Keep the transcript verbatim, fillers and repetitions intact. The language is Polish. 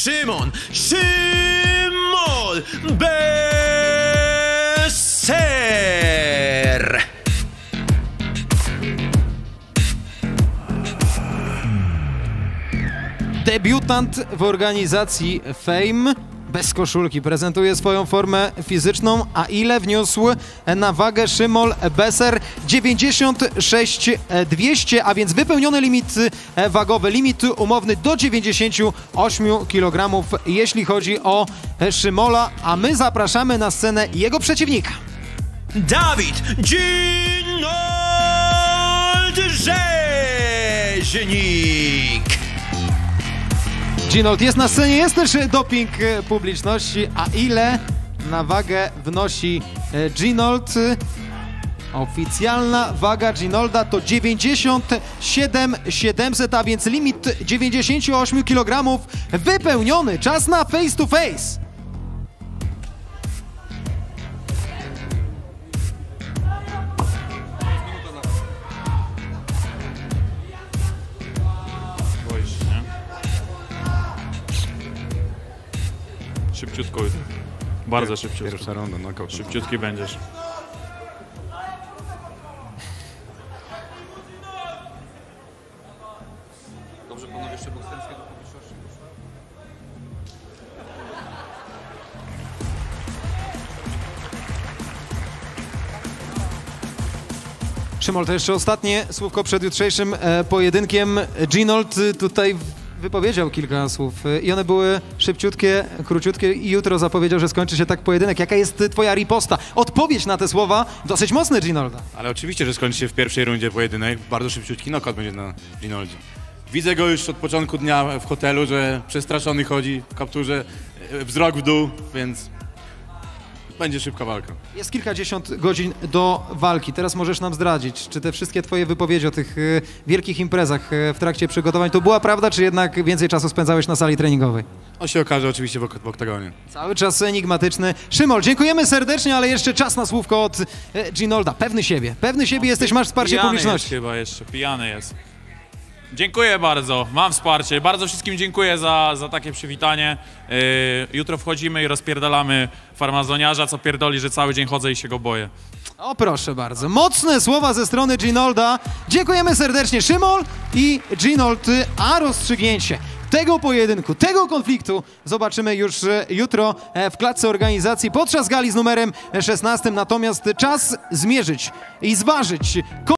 Szymon, Szymon Beser! Debiutant w organizacji Fame bez koszulki prezentuje swoją formę fizyczną, a ile wniósł na wagę Szymon Beser? dziewięćdziesiąt sześć dwieście, a więc wypełniony limit wagowy, limit umowny do dziewięćdziesięciu ośmiu kilogramów, jeśli chodzi o Szymola, a my zapraszamy na scenę jego przeciwnika. Dawid Ginold Rzeźnik! Ginold jest na scenie, jest też doping publiczności, a ile na wagę wnosi Ginold? Oficjalna waga Ginolda to dziewięćdziesiąt siedem siedemset, a więc limit dziewięćdziesięciu ośmiu kilogramów wypełniony. Czas na face to face. Szybciutko, bardzo szybciutko. Pierwsza runda, knockout. Szybciutki będziesz. Dobrze, panowie, jeszcze bokserskie do publiczności. Szymon, to jeszcze ostatnie słówko przed jutrzejszym e, pojedynkiem. Ginold tutaj wypowiedział kilka słów i one były szybciutkie, króciutkie i jutro zapowiedział, że skończy się tak pojedynek. Jaka jest twoja riposta? Odpowiedź na te słowa dosyć mocne Ginolda. Ale oczywiście, że skończy się w pierwszej rundzie pojedynek. Bardzo szybciutki knockout będzie na Ginoldzie. Widzę go już od początku dnia w hotelu, że przestraszony chodzi w kapturze, wzrok w dół, więc będzie szybka walka. Jest kilkadziesiąt godzin do walki. Teraz możesz nam zdradzić, czy te wszystkie twoje wypowiedzi o tych y, wielkich imprezach y, w trakcie przygotowań to była prawda, czy jednak więcej czasu spędzałeś na sali treningowej? On się okaże oczywiście w, ok w oktagonie. Cały czas enigmatyczny. Szymon, dziękujemy serdecznie, ale jeszcze czas na słówko od y, Ginolda. Pewny siebie. Pewny siebie jesteś, masz wsparcie Pijany publiczności. jest chyba jeszcze, pijany jest. Dziękuję bardzo, mam wsparcie. Bardzo wszystkim dziękuję za, za takie przywitanie. Yy, jutro wchodzimy i rozpierdalamy farmazoniarza, co pierdoli, że cały dzień chodzę i się go boję. O proszę bardzo, mocne słowa ze strony Ginolda. Dziękujemy serdecznie, Szymon i Ginold, a rozstrzygnięcie tego pojedynku, tego konfliktu zobaczymy już jutro w klatce organizacji podczas gali z numerem szesnastym. Natomiast czas zmierzyć i zważyć